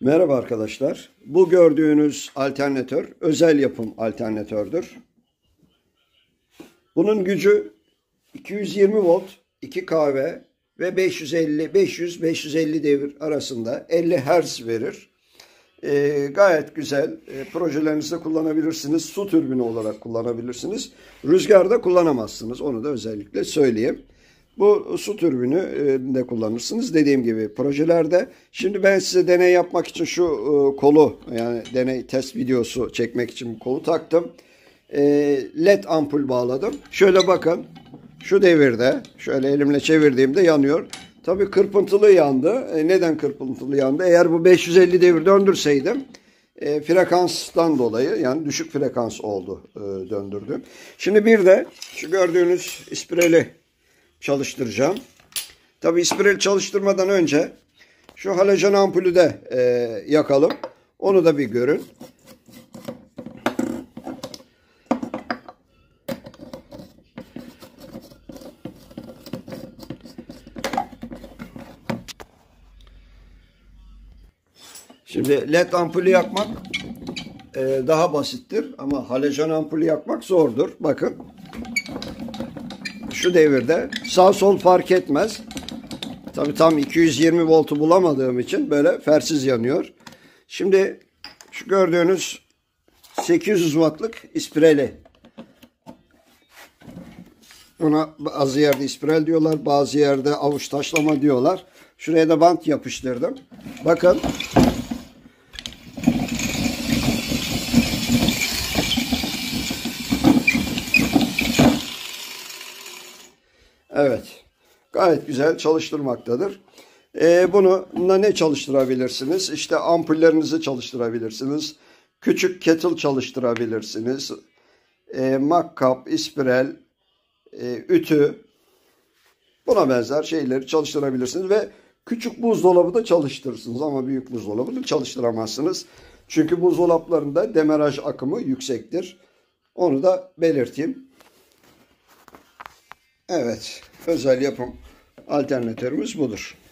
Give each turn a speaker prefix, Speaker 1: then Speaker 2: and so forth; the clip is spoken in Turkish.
Speaker 1: Merhaba arkadaşlar. Bu gördüğünüz alternatör özel yapım alternatördür. Bunun gücü 220 volt, 2 kW ve 500-550 devir arasında 50 Hz verir. Gayet güzel. Projelerinizde kullanabilirsiniz. Su türbini olarak kullanabilirsiniz. Rüzgarda kullanamazsınız. Onu da özellikle söyleyeyim. Bu su türbünü de kullanırsınız. Dediğim gibi projelerde. Şimdi ben size deney yapmak için şu kolu, yani deney test videosu çekmek için bu kolu taktım. LED ampul bağladım. Şöyle bakın. Şu devirde şöyle elimle çevirdiğimde yanıyor. Tabii kırpıntılı yandı. Neden kırpıntılı yandı? Eğer bu 550 devir döndürseydim frekanstan dolayı, yani düşük frekans oldu döndürdüm. Şimdi bir de şu gördüğünüz ispireli çalıştıracağım. Tabii ispireli çalıştırmadan önce şu halojen ampulü de yakalım. Onu da bir görün. Şimdi LED ampulü yakmak daha basittir ama halojen ampulü yakmak zordur. Bakın. Şu devirde sağ sol fark etmez. Tabii tam 220 voltu bulamadığım için böyle fersiz yanıyor. Şimdi şu gördüğünüz 800 wattlık ispireli. Buna bazı yerde ispirel diyorlar, bazı yerde avuç taşlama diyorlar. Şuraya da bant yapıştırdım. Bakın. Evet. Gayet güzel çalıştırmaktadır. Bununla ne çalıştırabilirsiniz? İşte ampullerinizi çalıştırabilirsiniz. Küçük kettle çalıştırabilirsiniz. Makkap, ispirel, ütü. Buna benzer şeyleri çalıştırabilirsiniz. Ve küçük buzdolabı da çalıştırırsınız. Ama büyük buzdolabını çalıştıramazsınız. Çünkü buzdolaplarında demaraj akımı yüksektir. Onu da belirteyim. Evet, özel yapım alternatörümüz budur.